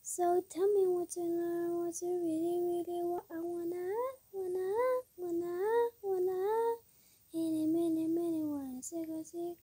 So tell me what you learn, what you really what I wanna, in a minute, wanna zigazig.